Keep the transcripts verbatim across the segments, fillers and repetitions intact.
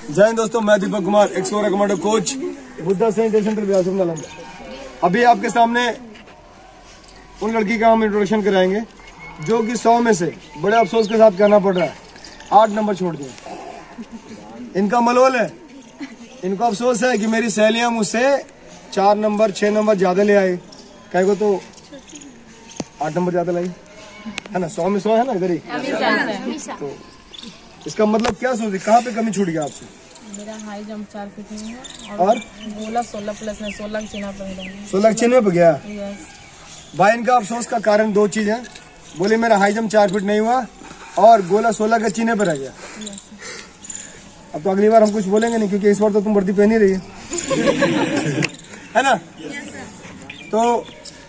जय हिंद दोस्तों, मैं Deepak Kumar, explorer commando coach, Buddha सैनिक सेंटर व्यासम नालंदा। अभी आपके सामने उन लड़की का हम इंट्रोडक्शन कराएंगे जो कि सौ में से बड़े अफसोस के साथ कहना पड़ रहा है आठ नंबर छोड़ दिए। इनका मलोल है, इनको अफसोस है कि मेरी सहेलियां मुझसे चार नंबर छह नंबर ज्यादा ले आए, कह को तो आठ नंबर ज्यादा लाई है ना। सौ में सौ है ना इधर ही। तो इसका मतलब क्या सोच, कहाँ पे कमी छूट गया आपसे? मेरा हाई जंप चार फीट में है और, और? गोला सोलह प्लस में सोलह चिन्ह पर गया। सोलह चिन्ह पे गया। यस। भाई इनका अफसोस का कारण दो चीज है, बोले मेरा हाई जंप चार फीट नहीं हुआ और गोला सोलह के चिन्ह पे रह गया। अब तो अगली बार हम कुछ बोलेंगे नहीं क्योंकि इस बार तो तुम वर्दी पहन ही रही है है ना। तो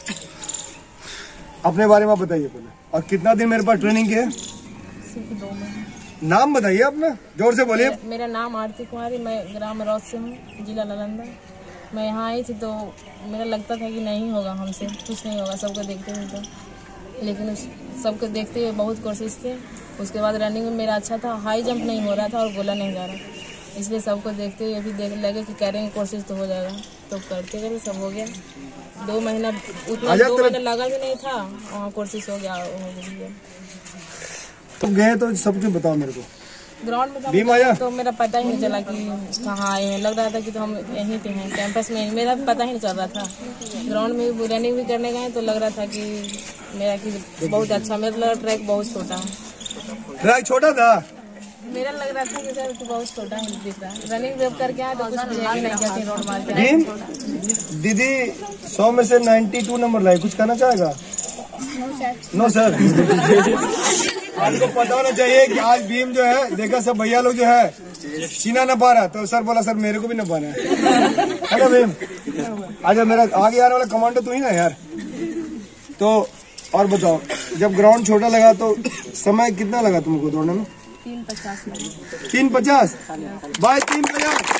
अपने बारे में बताइए पहले, और कितना दिन मेरे पास ट्रेनिंग की है? सिर्फ दो महीने। नाम बताइए अपना, जोर से बोलिए। मेरा, मेरा नाम आरती कुमारी, मैं ग्राम रौत से हूँ, जिला नालंदा। मैं यहाँ आई थी तो मेरा लगता था कि नहीं होगा, हमसे कुछ नहीं होगा, सबको देखते हुए तो, लेकिन सबको देखते हुए बहुत कोशिश की। उसके बाद रनिंग में मेरा अच्छा था, हाई जंप नहीं हो रहा था और गोला नहीं जा रहा, इसलिए सबको देखते हुए अभी देख लगे कि करेंगे कोशिश तो हो जाएगा, तो करते करते सब हो गया। दो महीना उतना दो महीना लगा भी नहीं था, वहाँ कोशिश हो गया, हो गया। तो गए तो सब कुछ बताओ मेरे को। ग्राउंड में तो मेरा पता ही नहीं चला कि कहाँ आए हैं, लग रहा था कि तो हम यहीं पे हैं कैंपस में, मेरा पता ही नहीं चल रहा था। ग्राउंड में भी रनिंग भी करने गए तो लग रहा था कि मेरा कि बहुत अच्छा, मेरा लगा ट्रैक बहुत छोटा है। ट्रैक छोटा था? मेरा लग रहा था कि सर कि बहुत छोटा है दिख रहा है। रनिंग वेब करके आए तो कुछ भी नहीं किया, रोड मार के। दीदी सौ में से नाइन्टी टू नंबर लाई, कुछ कहना चाहेगा? No sir. आपको पता होना चाहिए कि आज भीम जो है, देखा सब भैया लोग जो है सीना न पा रहा, तो सर बोला सर मेरे को भी न पाना है ना भीम। आजा, मेरा आगे आने वाला कमांडो तू ही ना यार। तो और बताओ, जब ग्राउंड छोटा लगा तो समय कितना लगा तुमको दौड़ने में? तीन पचास तीन पचास बाय तीन पचास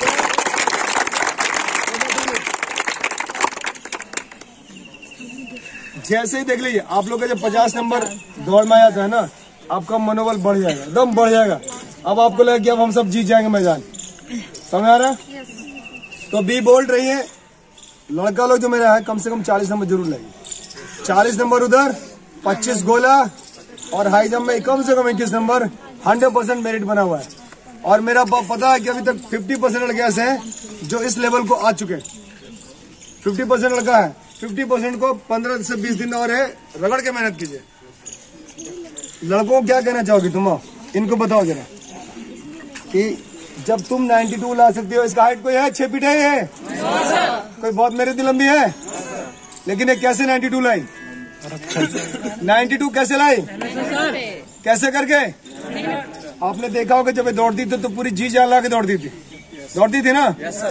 जैसे ही देख लीजिए आप लोग का जब पचास नंबर दौड़ में आया था ना, आपका मनोबल बढ़ जाएगा, एकदम बढ़ जाएगा। अब आपको लगे कि अब हम सब जीत जाएंगे मैदान, समझ आ रहा है? तो बी बोल्ड रही है लड़का लोग जो मेरा है, कम से कम चालीस नंबर जरूर लाएगी। चालीस नंबर उधर, पच्चीस गोला और हाई जंप में कम से कम इक्कीस नंबर, हंड्रेड परसेंट मेरिट बना हुआ है। और मेरा पता है कि अभी तक फिफ्टी परसेंट लड़के ऐसे हैं जो इस लेवल को आ चुके हैं। फिफ्टी परसेंट लड़का है, फिफ्टी परसेंट को पंद्रह से बीस दिन और है, रगड़ के मेहनत कीजिए। लड़कों को क्या कहना चाहोगे तुम? इनको बताओ जरा कि जब तुम बानवे ला सकते हो, इसका हाइट कोई है? छह फीट है ये? कोई बहुत मेरे दिल लंबी है, लेकिन ये कैसे बानवे लाई? बानवे कैसे लाई? कैसे करके? आपने देखा होगा जब ये दौड़ती थी तो पूरी जी जान ला के दौड़ती थी, दौड़ती थी ना।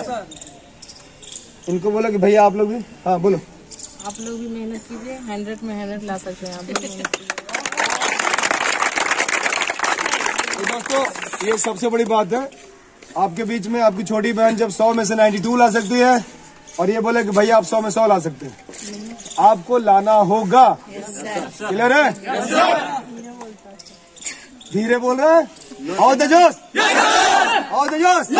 इनको बोलो कि भैया आप लोग भी, हाँ बोलो, आप लोग भी मेहनत कीजिए, हंड्रेड में हंड्रेड ला सकते हैं आप लोग। तो दोस्तों ये सबसे बड़ी बात है आपके बीच में, आपकी छोटी बहन जब सौ में से बानवे ला सकती है और ये बोले कि भैया आप सौ में सौ ला सकते हैं, आपको लाना होगा। क्लियर है? धीरे बोल रहे हैं, आओ तेजस, आओ तेजस।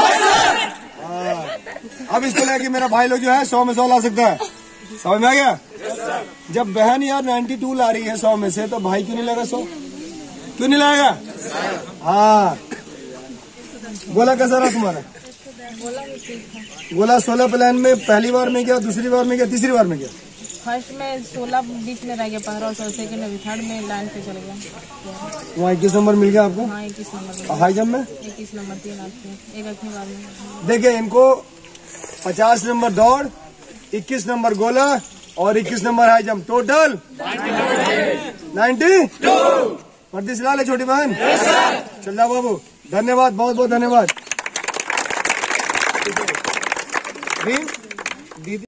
अब इसको लेके मेरा भाई लोग जो है सौ में सौ ला सकता है, समझ में आ गया? जब बहन यार बानवे ला रही है सौ में से, तो भाई क्यों नहीं लगा सौ? क्यों नहीं लाएगा? हाँ, गोला कैसा रहा तुम्हारा? गोला भी ठीक था। गोला सोलह प्लान में पहली बार में गया, दूसरी बार में गया, तीसरी बार में गया? फर्स्ट में सोलह बीच में रह गया, पंद्रह सौ, सेकंड में थर्ड में लाइन पे चल गया। वहाँ इक्कीस नंबर मिल गया आपको? हाँ इक्कीस नंबर। हाई जंप में इक्कीस नंबर, तीन आते एक आखिरी बार में। देखिए इनको पचास नंबर दौड़, इक्कीस नंबर गोला और इक्कीस number high jump, total ninety वर्दी सिला ले छोटी बहन। चल जाओ बाबू, धन्यवाद, बहुत बहुत धन्यवाद। दीदी